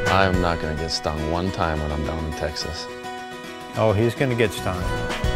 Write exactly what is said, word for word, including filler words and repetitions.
I'm not going to get stung one time when I'm down in Texas. Oh, he's going to get stung.